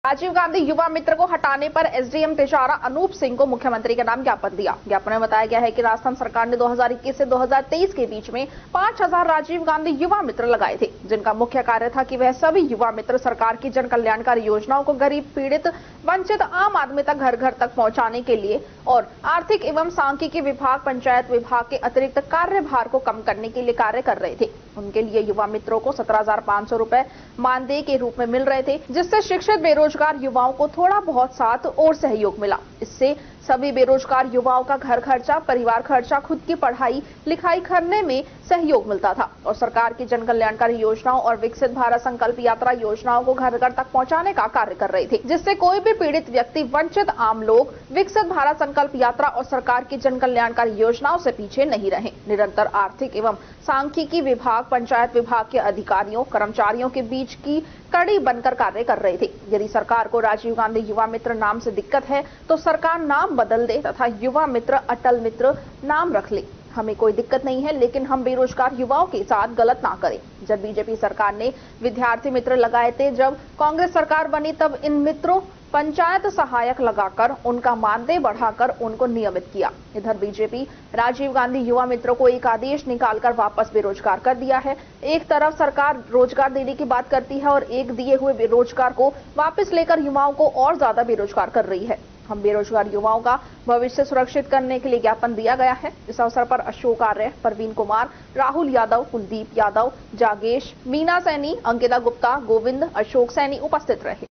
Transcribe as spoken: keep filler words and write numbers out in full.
राजीव गांधी युवा मित्र को हटाने पर एसडीएम तिजारा अनूप सिंह को मुख्यमंत्री के नाम ज्ञापन दिया। ज्ञापन में बताया गया है कि राजस्थान सरकार ने दो हज़ार इक्कीस से दो हज़ार तेईस के बीच में पांच हज़ार राजीव गांधी युवा मित्र लगाए थे, जिनका मुख्य कार्य था कि वह सभी युवा मित्र सरकार की जन कल्याणकारी योजनाओं को गरीब, पीड़ित, वंचित आम आदमी तक घर घर तक पहुंचाने के लिए और आर्थिक एवं सांख्यिकी विभाग, पंचायत विभाग के अतिरिक्त कार्यभार को कम करने के लिए कार्य कर रहे थे। उनके लिए युवा मित्रों को सत्रह हजार पाँच सौ रुपए मानदेय के रूप में मिल रहे थे, जिससे शिक्षित बेरोजगार युवाओं को थोड़ा बहुत साथ और सहयोग मिला। इससे सभी बेरोजगार युवाओं का घर खर्चा, परिवार खर्चा, खुद की पढ़ाई लिखाई करने में सहयोग मिलता था और सरकार की जन कल्याणकारी योजनाओं और विकसित भारत संकल्प यात्रा योजनाओं को घर घर तक पहुंचाने का कार्य कर रहे थे, जिससे कोई भी पीड़ित व्यक्ति, वंचित आम लोग विकसित भारत संकल्प यात्रा और सरकार की जन कल्याणकारी योजनाओं से पीछे नहीं रहे। निरंतर आर्थिक एवं सांख्यिकी विभाग, पंचायत विभाग के अधिकारियों, कर्मचारियों के बीच की कड़ी बनकर कार्य कर रहे थे। यदि सरकार को राजीव गांधी युवा मित्र नाम से दिक्कत है तो सरकार नाम बदल दे तथा युवा मित्र अटल मित्र नाम रख ले। हमें कोई दिक्कत नहीं है, लेकिन हम बेरोजगार युवाओं के साथ गलत ना करें। जब बीजेपी सरकार ने विद्यार्थी मित्र लगाए थे, जब कांग्रेस सरकार बनी तब इन मित्रों पंचायत सहायक लगाकर उनका मानदेय बढ़ाकर उनको नियमित किया। इधर बीजेपी राजीव गांधी युवा मित्रों को एक आदेश निकालकर वापस बेरोजगार कर दिया है। एक तरफ सरकार रोजगार देने की बात करती है और एक दिए हुए बेरोजगार को वापस लेकर युवाओं को और ज्यादा बेरोजगार कर रही है। हम बेरोजगार युवाओं का भविष्य सुरक्षित करने के लिए ज्ञापन दिया गया है। इस अवसर पर अशोक आर्य, परवीन कुमार, राहुल यादव, कुलदीप यादव, जागेश, मीना सैनी, अंकिता गुप्ता, गोविंद, अशोक सैनी उपस्थित रहे।